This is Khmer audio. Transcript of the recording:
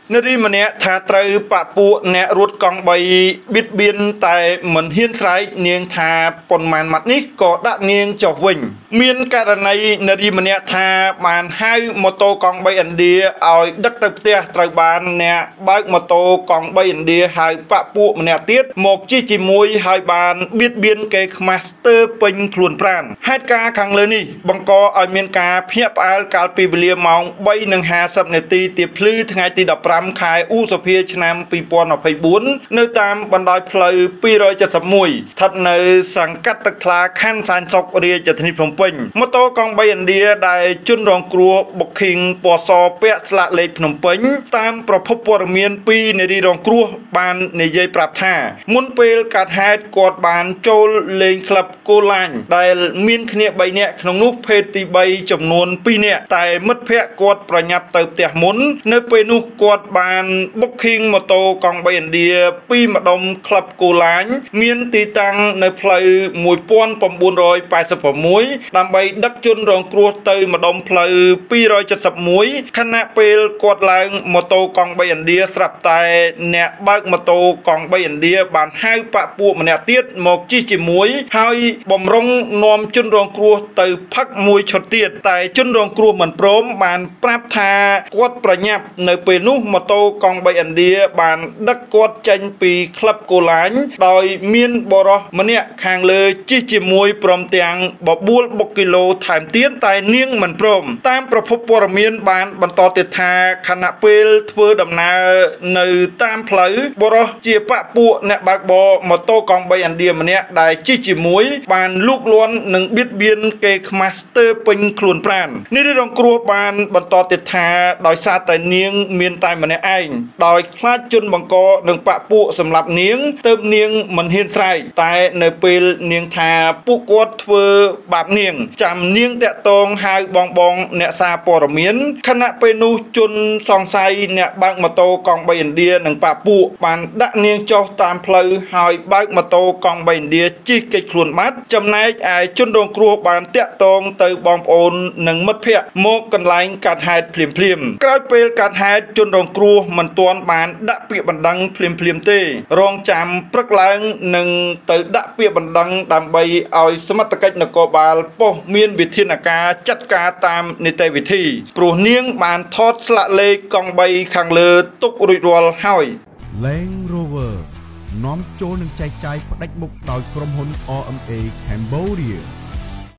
នារីម្នាក់ថាត្រូវបពួកអ្នករត់កង់3បៀតបៀនតែមិនហ៊ានស្រែកនាងថាប៉ុន្មានម៉ាត់នេះក៏ដាក់នាងចុះវិញមានករណីនារីម្នាក់ថាបានហៅម៉ូតូកង់3ឥណ្ឌាឲ្យដឹកទៅផ្ទះត្រូវបានអ្នកបើកម៉ូតូកង់3ឥណ្ឌាហៅបពួកម្នាក់ទៀតមកជិះជាមួយហើយបានបៀតបៀនគេខ្មាស់ស្ទើពេញខ្លួនប្រាណហេតុការណ៍ខាងលើនេះបង្កឲ្យមានការភ្ញាក់ផ្អើលកាលពីវេលាម៉ោង 3:50 នាទីទៀបភ្លឺថ្ងៃទី15 ខែឧសភាឆ្នាំ2024នៅតាមបណ្ដោយផ្លូវ271ស្ថិតនៅសង្កាត់ទឹកថ្លាខណ្ឌសែនសុខរាជធានីភ្នំពេញម៉ូតូកង់3ឥណ្ឌាដែលជនរងគ្រោះ Booking ពណ៌សពាក់ស្លាកលេខភ្នំពេញតាមប្រភពព័ត៌មានពីនារីរងគ្រោះបាននិយាយប្រាប់ថាមុនពេលកើតហេតុគាត់បានចូលលេងក្លឹបកូឡាញដែលមានគ្នា3នាក់ក្នុងនោះភេទទី3ចំនួន2នាក់តែមិត្តភ័ក្តិគាត់ប្រញាប់ទៅផ្ទះមុននៅពេលនោះគាត់បាន Booking ម៉ូតូកង់3ឥណ្ឌាពីម្ដុំក្លឹបកូឡាញមានទីតាំងនៅផ្លូវ1986ដើម្បីដឹកជនរងគ្រោះទៅម្ដុំផ្លូវ271ខណៈពេលគាត់ឡើងម៉ូតូកង់3ឥណ្ឌាស្រាប់តែអ្នកបើកម៉ូតូកង់3ឥណ្ឌាបានហៅបពួកម្នាក់ទៀតមកជិះជាមួយហើយបំរុងនាំជនរងគ្រោះទៅផឹកមួយឈុតទៀតតែជនរងគ្រោះមិនព្រមបានប្រាប់ថាគាត់ប្រញាប់នៅពេលនោះម៉ូតូកង់3ឥណ្ឌាបានដឹកគាត់ចេញពីក្លឹបកូឡាញដោយមានបរិសុទ្ធម្នាក់ខាងលើជិះជាមួយព្រមទាំងបបួលបុកគីឡូថែមទៀតតែនាងមិនព្រមតាមប្រភពព័ត៌មានបានបន្តទៀតថាខណៈពេលធ្វើដំណើរនៅតាមផ្លូវបរិសុទ្ធជាបពួកអ្នកបើកបរម៉ូតូកង់3ឥណ្ឌាម្នាក់ដែលជិះជាមួយបានលូកលាន់និងបៀតបៀនគេខ្មាស់ស្ទើពេញខ្លួនប្រាណនារីរងគ្រោះបានបន្តទៀតថាដោយសារតែនាងមានតែម្នាក់ឯងដោយខ្លាចជនបង្កនឹងបពួកសម្រាប់នាងទើបនាងមិនហ៊ានស្រែកតែនៅពេលនាងថាពួកគាត់ធ្វើបាបនាងចាំនាងតាក់ទងហៅបងអ្នកសារព័ត៌មានខណៈពេលនោះជនសង្ស័យអ្នកបើកម៉ូតូកង់3ឥណ្ឌានិងបពួកបានដាក់នាងចុះតាមផ្លូវហើយបើកម៉ូតូកង់3ឥណ្ឌាជិះគេចខ្លួនបាត់ចំណែកឯជនរងគ្រោះបានតាក់ទងទៅបងប្អូននិងមិត្តភ័ក្តិមកកន្លែងកើតហេតុភ្លាមក្រោយពេលកើតហេតុជនរងគ្រោះមិនទាន់បានដាក់ពាក្យបណ្ដឹងភ្លាមទេរងចាំព្រឹកឡើងនឹងទៅដាក់ពាក្យបណ្ដឹងដើម្បីឲ្យសមត្ថកិច្ចនគរបាលប៉ុស្តិ៍មានវិធានការចាត់ការតាមនីតិវិធីព្រោះនាងបានថតស្លាកលេខកង់3ខាងលើទុករួចរាល់ហើយ Land Rover នាំចូលនឹងចែកចាយផ្ដាច់មុខដោយក្រុមហ៊ុន RMA Cambodia